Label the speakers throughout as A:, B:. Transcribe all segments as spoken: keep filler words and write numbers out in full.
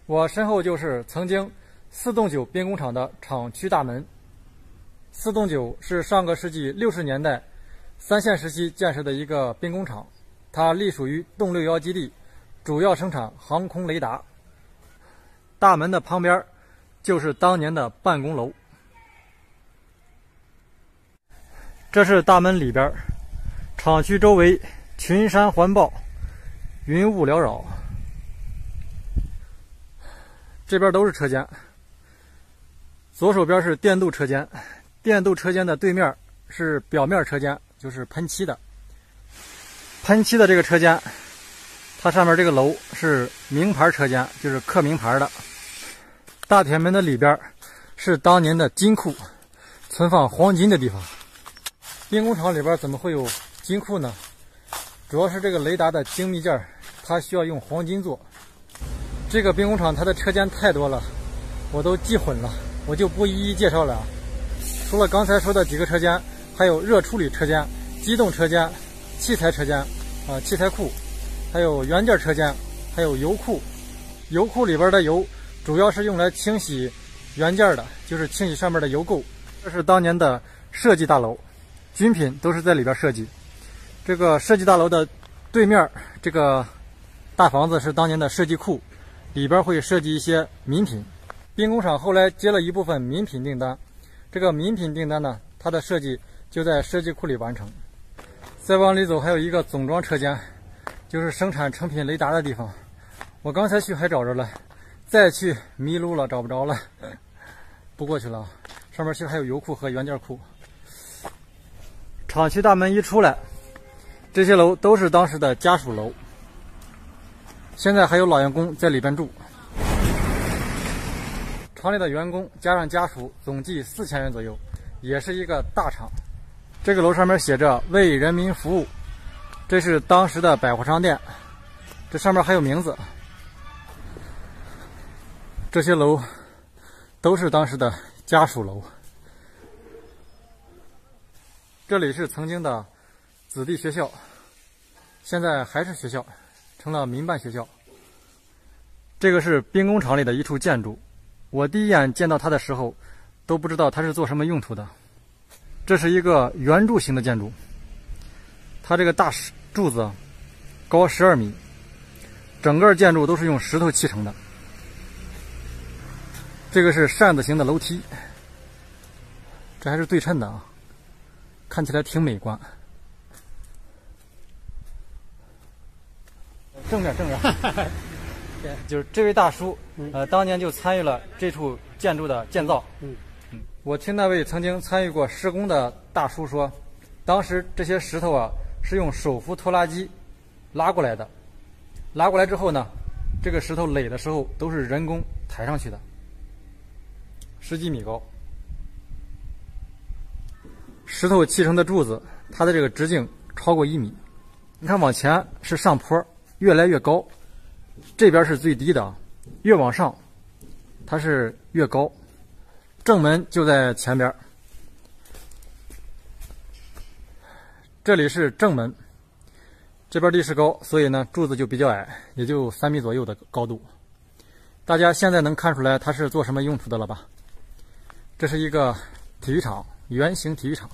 A: 我身后就是曾经四栋九兵工厂的厂区大门。四栋九是上个世纪六十年代三线时期建设的一个兵工厂，它隶属于洞六幺基地，主要生产航空雷达。大门的旁边就是当年的办公楼。这是大门里边，厂区周围群山环抱，云雾缭绕。这边都是车间，左手边是电镀车间，电镀车间的对面是表面车间，就是喷漆的。喷漆的这个车间，它上面这个楼是名牌车间，就是刻名牌的。大铁门的里边是当年的金库，存放黄金的地方。兵工厂里边怎么会有金库呢？主要是这个雷达的精密件，它需要用黄金做。这个兵工厂它的车间太多了，我都记混了，我就不一一介绍了啊。除了刚才说的几个车间，还有热处理车间、机动车间、器材车间啊、呃、器材库，还有元件车间，还有油库。油库里边的油主要是用来清洗元件的，就是清洗上面的油垢。这是当年的设计大楼，军品都是在里边设计。这个设计大楼的对面这个大房子是当年的设计库，里边会设计一些民品。兵工厂后来接了一部分民品订单，这个民品订单呢，它的设计就在设计库里完成。再往里走还有一个总装车间，就是生产成品雷达的地方。我刚才去还找着了，再去迷路了，找不着了，不过去了。上面其实还有油库和元件库。厂区大门一出来，这些楼都是当时的家属楼，现在还有老员工在里边住。厂里的员工加上家属总计四千人左右，也是一个大厂。这个楼上面写着为人民服务，这是当时的百货商店，这上面还有名字。这些楼都是当时的家属楼。这里是曾经的子弟学校，现在还是学校，成了民办学校。这个是兵工厂里的一处建筑，我第一眼见到它的时候都不知道它是做什么用途的。这是一个圆柱形的建筑，它这个大柱子高十二米，整个建筑都是用石头砌成的。这个是扇子形的楼梯，这还是对称的啊，看起来挺美观。正面正面就是这位大叔，呃，当年就参与了这处建筑的建造。嗯嗯，我听那位曾经参与过施工的大叔说，当时这些石头啊是用手扶拖拉机拉过来的，拉过来之后呢，这个石头垒的时候都是人工抬上去的，十几米高。石头砌成的柱子，它的这个直径超过一米。你看往前是上坡，越来越高，这边是最低的，越往上它是越高。正门就在前边，这里是正门，这边地势高，所以呢柱子就比较矮，也就三米左右的高度。大家现在能看出来它是做什么用途的了吧？这是一个体育场，圆形体育场。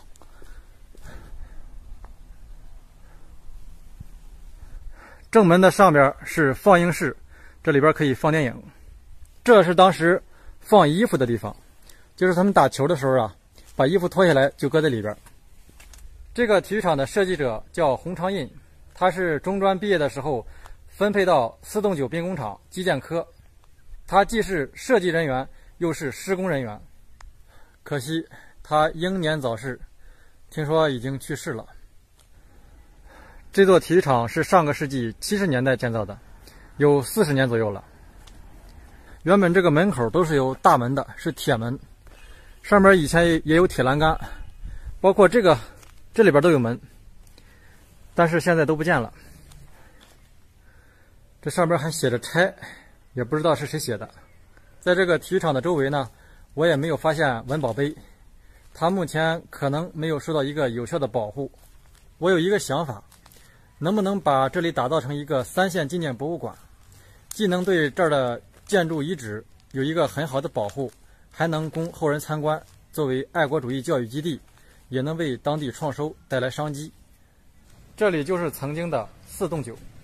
A: 正门的上边是放映室，这里边可以放电影。这是当时放衣服的地方，就是他们打球的时候啊，把衣服脱下来就搁在里边。这个体育场的设计者叫洪长印，他是中专毕业的时候分配到四栋九兵工厂基建科，他既是设计人员又是施工人员。可惜他英年早逝，听说已经去世了。这座体育场是上个世纪七十年代建造的，有四十年左右了。原本这个门口都是有大门的，是铁门，上面以前也有铁栏杆，包括这个这里边都有门，但是现在都不见了。这上边还写着拆，也不知道是谁写的。在这个体育场的周围呢，我也没有发现文保碑，它目前可能没有受到一个有效的保护。我有一个想法，能不能把这里打造成一个三线纪念博物馆，既能对这儿的建筑遗址有一个很好的保护，还能供后人参观，作为爱国主义教育基地，也能为当地创收带来商机。这里就是曾经的四洞九。